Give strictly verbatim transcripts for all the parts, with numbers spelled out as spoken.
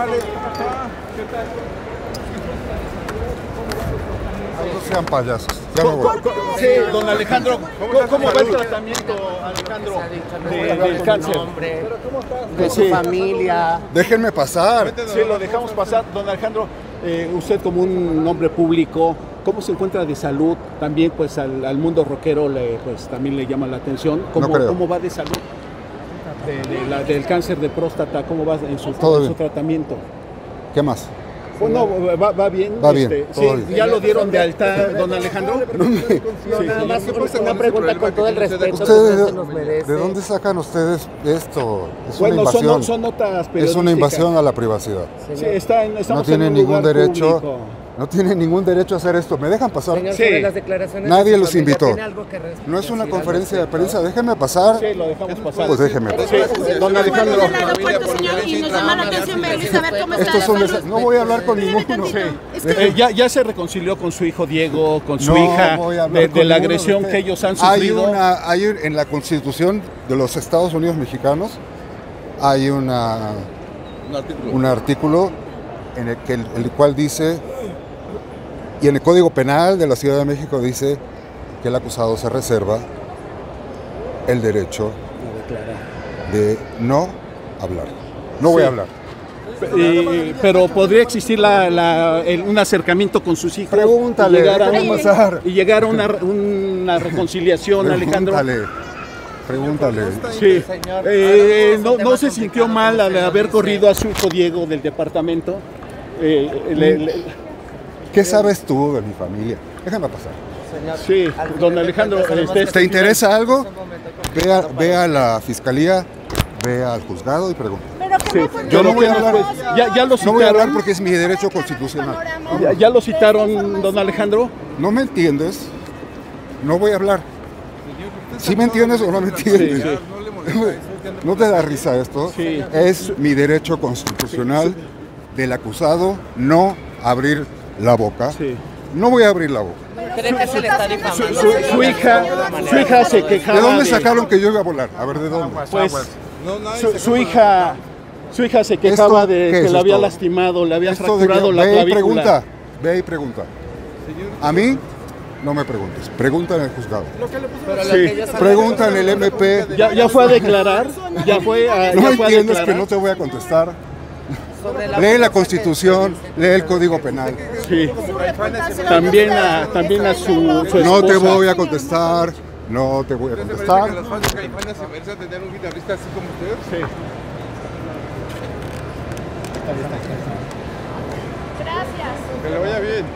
Alex, ¿qué tal? No sean payasos. Ya me voy. Sí, don Alejandro, ¿cómo, cómo va el tratamiento, Alejandro, de, del cáncer? De su familia. Déjenme pasar. Sí, lo dejamos pasar. Don Alejandro, eh, usted como un hombre público, ¿cómo se encuentra de salud? También pues al, al mundo rockero le, pues, también le llama la atención. ¿Cómo, No creo. ¿cómo va de salud? De, de la, del cáncer de próstata, ¿cómo va en su, Todo en bien. su tratamiento? ¿Qué más? Bueno, va, va bien. Va bien, este, todo sí, bien. ¿ya lo dieron de alta, don Alejandro? No me- No, nada más una, una pregunta con todo el respeto que ¿Ustedes usted se nos merece. de dónde sacan ustedes esto? Es una Bueno, invasión. son, son notas periodísticas. Es una invasión a la privacidad. Sí, está en, estamos No tiene en un ningún lugar derecho. público. No tiene ningún derecho a hacer esto. ¿Me dejan pasar? Señor, Sí. sobre las declaraciones Nadie de su los familia, invitó. ¿tiene algo que res- No es una decir al conferencia de respecto? prensa. Déjenme pasar. Sí, lo dejamos pasar. Pues déjeme pasar. Sí, don Alejandro. Estamos en el aeropuerto, señor, y nos llama la atención verlo y saber cómo está Estos la son salud. des- no voy a hablar con Espérame ninguno. tantito. Es Eh, que ya, ya se reconcilió con su hijo Diego, con su No hija, voy a hablar de, con de la ninguno de agresión ustedes. que ellos han Hay sufrido. una, hay un- en la Constitución de los Estados Unidos mexicanos hay una, un artículo en el, que, el, el cual dice, y en el Código Penal de la Ciudad de México dice que el acusado se reserva el derecho de no hablar. No voy Sí. a hablar. Y- pero podría existir la, la- el- un acercamiento con sus hijos. Pregúntale, y llegar a, déjame un- pasar. y llegar a una, una reconciliación, Alejandro. Pregúntale. Pregúntale. Sí. Eh, no, no se sintió mal al haber corrido a su hijo Diego del departamento. Eh, le- le- ¿Qué sabes tú de mi familia? Déjame pasar. sí, don Alejandro, este, ¿Te interesa algo? Ve a, ve a la fiscalía, ve al juzgado y pregunta. pero sí, ¿cómo fue? Yo no voy a creo que hablar. después- Ya, ya lo No voy a hablar citaron. porque es mi derecho constitucional. Ya, ya lo citaron, don Alejandro. ¿No me entiendes? No voy a hablar. ¿Sí me entiendes o no me entiendes? Sí, ¿No te da risa esto? Sí. Es mi derecho constitucional del acusado no abrir la boca. Sí. No voy a abrir la boca. ¿Cree que se le está difamando? Su, su hija, su hija se quejaba. ¿De dónde de- sacaron que yo iba a volar? A ver, ¿de dónde? Pues su, su hija, su hija se quejaba ¿Esto de qué que es le había esto? lastimado, le había Esto de fracturado que- la ve y clavícula. pregunta, ve y pregunta. A mí no me preguntes, pregunta en el juzgado. Pero lo Sí. que ellos han- Pregunta en el M P. Ya, ya fue a declarar, ya fue a, No ya fue a entiendes declarar. que no te voy a contestar. sobre Lee la Constitución, lee el Código Penal. Sí. También a, también a su, su No te esposa. voy a contestar, no te voy a contestar. Los fans de Caifanes se merecen tener un guitarrista así como ustedes. Sí. Gracias. Que le vaya bien.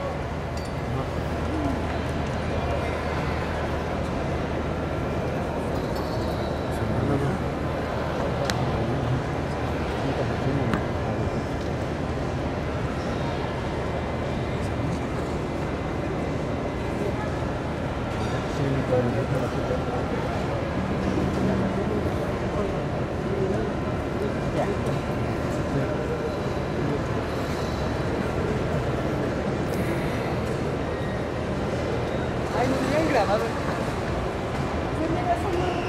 Ay, no me habían grabado. Sí, mira, eso no-